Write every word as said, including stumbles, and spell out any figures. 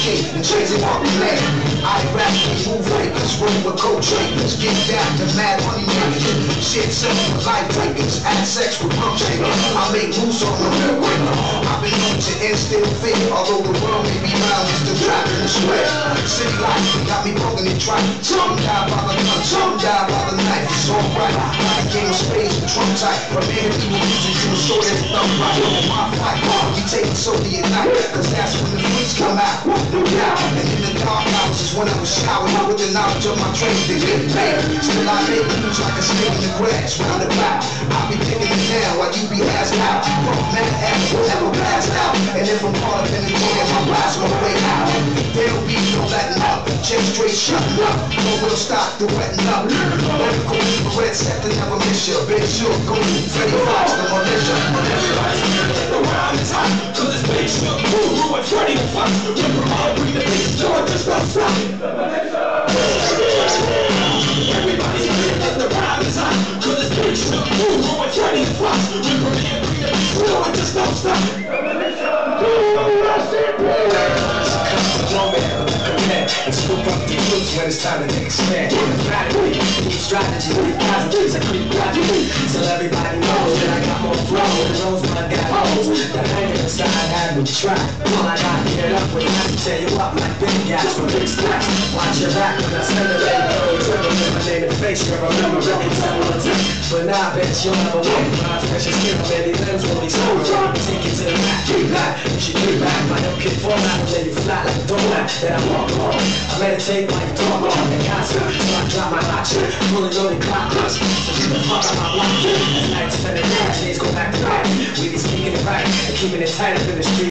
skate and chasing up the land. I rap and move fakers, roll with co-traders, get down to mad money makers, shit sex with life takers, had sex with pump shakers. I make moves on the real quick. I've been known to instill fear, although the world may be round, it's still trapped in the sweat. City life got me poking and trying. Some die by the gun, some die by the knife. It's alright, like a game of spades and trump tight. From here to evil music to a sword and thumb right. My fight, we take it so the night, cause that's when the freaks come out, no doubt. And in the dark hours is when I was showering with the knowledge of my training to get paid. Still I make moves like a snake in the grass, round about. I'll be digging it down while you be asked out. Fuck man, ass will never pass out. And if I'm caught up in the jam, I rise my way out. There'll be no letting up, just straight shutting up. No real stop the wetting up. Lyrical infrared set to never miss you. Big sure go Freddie Fox, the militia. Everybody's getting the rhyme is hot, cause it's big sure. Guru and Freddie Fox, rip her all, bring the big joy, just don't stop. Everybody's getting the rhyme is hot, cause it's big sure. Guru and Freddie Fox, rip her all, bring the big joy, just don't stop. And scoop up the roots when it's time to take a stand. Emphatically, deep strategy, deep casualties, I creep gradually till everybody knows that I got more flow than those my got hoes. That hanging inside had me trapped. All I got to get up with has to tear you up like big gas from big stacks. Watch your back when I send a lady girl, you tremble with my name and face. You remember really several attempts, but now I bet you'll never win. My precious skin, many limbs will be slow. Take it to the back, keep back. You should keep back, my hip kick format will lay you flat like a donut. Then I walk along. I meditate like dog on the concert, so I drop my hot shit, fully loaded clock clutch. So get the fuck out my block. As nights spend the days go back to back. We be sneaking it back and keeping it tight up in the street.